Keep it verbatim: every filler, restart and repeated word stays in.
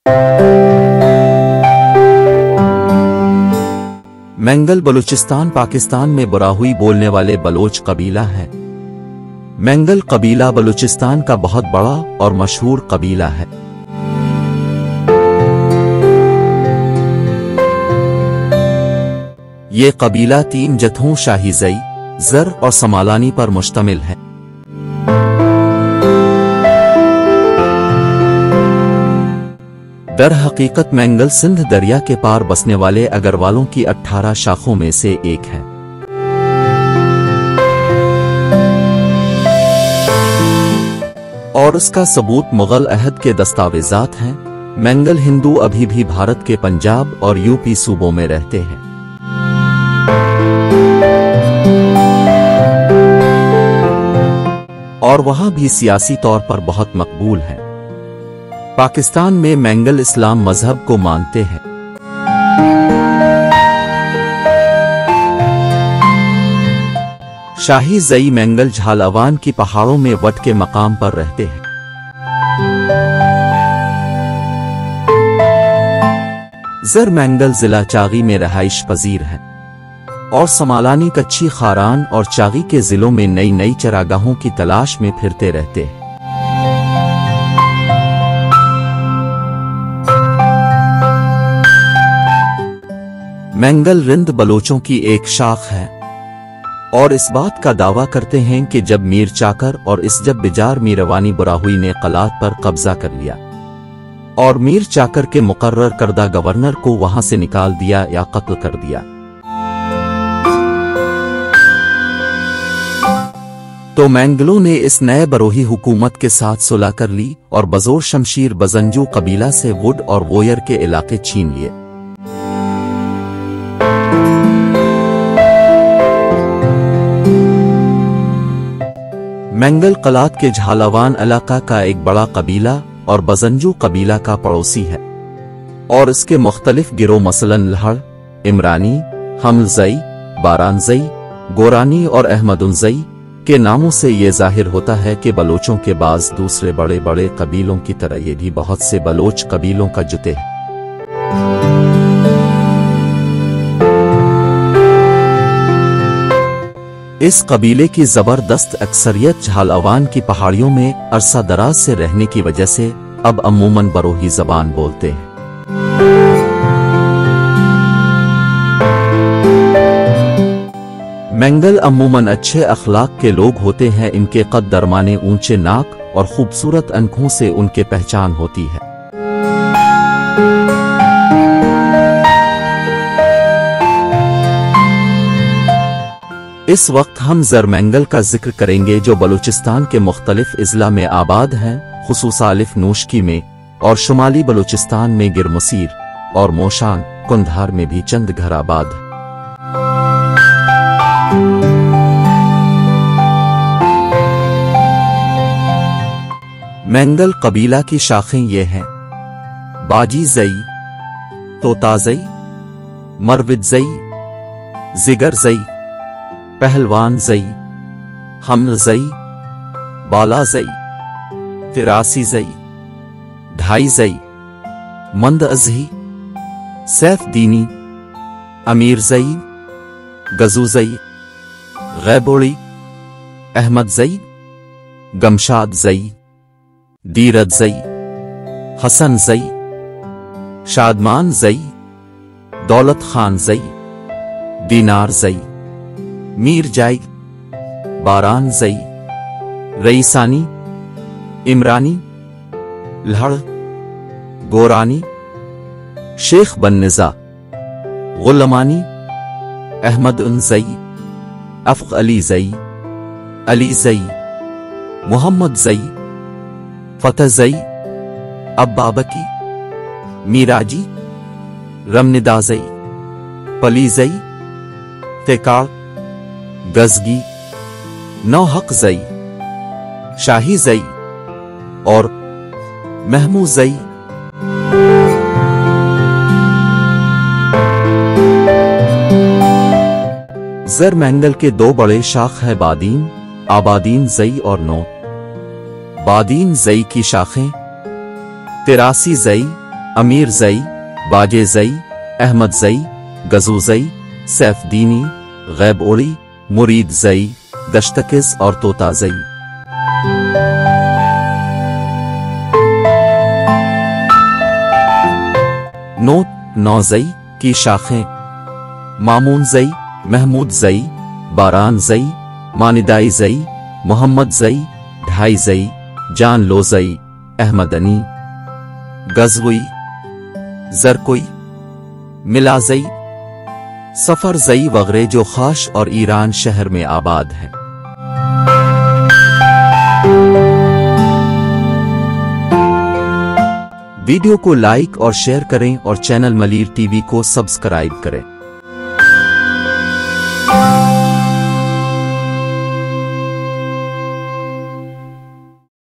Mangle Balochistan Pakistan में बुराहुई बोलने वाले बलोच कबीला है। मैंगल कबीला बलूचिस्तान का बहुत बड़ा और मशहूर कबीला है। ये कबीला तीन जत्थों शाहीजई, जर और समालानी पर मुश्तमिल है। दर हकीकत मैंगल सिंध दरिया के पार बसने वाले अगरवालों की अठारह शाखों में से एक है। और उसका सबूत मुगल अहद के दस्तावेजात हैं। मैंगल हिंदू अभी भी भारत के पंजाब और यूपी सूबों में रहते हैं। और वहां भी सियासी तौर पर बहुत मकबूल हैं। पाकिस्तान में मैंगल इस्लाम मजहब को मानते हैं। शाही जई मैंगल झालावान की पहाड़ों में वट के मकाम पर रहते हैं। जर मैंगल जिला चागी में रहाइश पजीर है और समालानी कच्ची खारान और चागी के जिलों में नई नई चरागाहों की तलाश में फिरते रहते हैं। मैंगल रिंद बलोचों की एक शाख है और इस बात का दावा करते हैं कि जब मीर चाकर और इस जब बिजार मीरवानी बुराहुई ने कलात पर कब्जा कर लिया और मीर चाकर के मुकर्रर करदा गवर्नर को वहां से निकाल दिया या कत्ल कर दिया, तो मैंगलों ने इस नए बरोही हुकूमत के साथ सुलह कर ली और बजोर शमशीर बजंजू कबीला से वुड और वोयर के इलाके छीन लिए। मैंगल कलात के झालावान इलाका का एक बड़ा कबीला और बजंजू कबीला का पड़ोसी है और इसके मुख्तलिफ गिरोह मसलन लहड़, इमरानी, हमलजई, बारानजई, गोरानी और अहमदुनजई के नामों से ये जाहिर होता है कि बलोचों के बाज दूसरे बड़े बड़े कबीलों की तरह ये भी बहुत से बलोच कबीलों का जुते हैं। इस कबीले की जबरदस्त अक्सरियत झालावान की पहाड़ियों में अरसा दराज से रहने की वजह से अब अमूमन बरोही जबान बोलते हैं। मैंगल अमूमन अच्छे अखलाक के लोग होते हैं। इनके कद दरमाने ऊंचे नाक और खूबसूरत आंखों से उनके पहचान होती है। इस वक्त हम जर मैंगल का जिक्र करेंगे जो बलूचिस्तान के मुख्तलिफ इजला में आबाद हैं, खुसूसालिफ नूशकी में और शुमाली बलूचिस्तान में गिरमुसीर और मोशान कुंधार में भी चंद घर आबाद हैं। मैंगल कबीला की शाखें ये हैं: बाजी जई, तोताजई, मरविदजई, जिगरजई, पहलवान जई, हमल जई, बाला जई, तिरासी जई, ढाई जई, मंद अजही, सैफ दीनी, अमीर जई, गजू जई, गैबोड़ी, अहमद जई, गमशाद जई, दीरद जई, हसन जई, शादमान जई, दौलत खान जई, दीनार जई, मीर जाई, बारान जई, रईसानी, इमरानी, लहड़, गोरानी, शेख बन्निजा, गुलमानी, अहमद उन जई, अफ़ अली जई, अली जई, मोहम्मद जई, फतह जई, अब्बाबकी, मीराजी, रमनिदा जई, पली जई, तेकाड़, गजगी, नौहक जई, शाही जई और महमू जई। जर मैंगल के दो बड़े शाख है बादीन, आबादीन जई और नौ। बादीन जई की शाखें तिरासी जई, अमीर जई, बाजे जई, अहमद जई, गजू जई, सैफदीनी, गैब ओड़ी, मुरीद जई, दश्तकिस और तोता जई। नोट नौजई की शाखें मामून जई, महमूद जई, बारान जई, मानिदाई जई, मोहम्मद जई, ढाई जई, जान लो जई, अहमदनी, गजवई, जरकोई, मिलाजई, सफर जई वगैरह जो खाश और ईरान शहर में आबाद है। वीडियो को लाइक और शेयर करें और चैनल मलीर टीवी को सब्सक्राइब करें।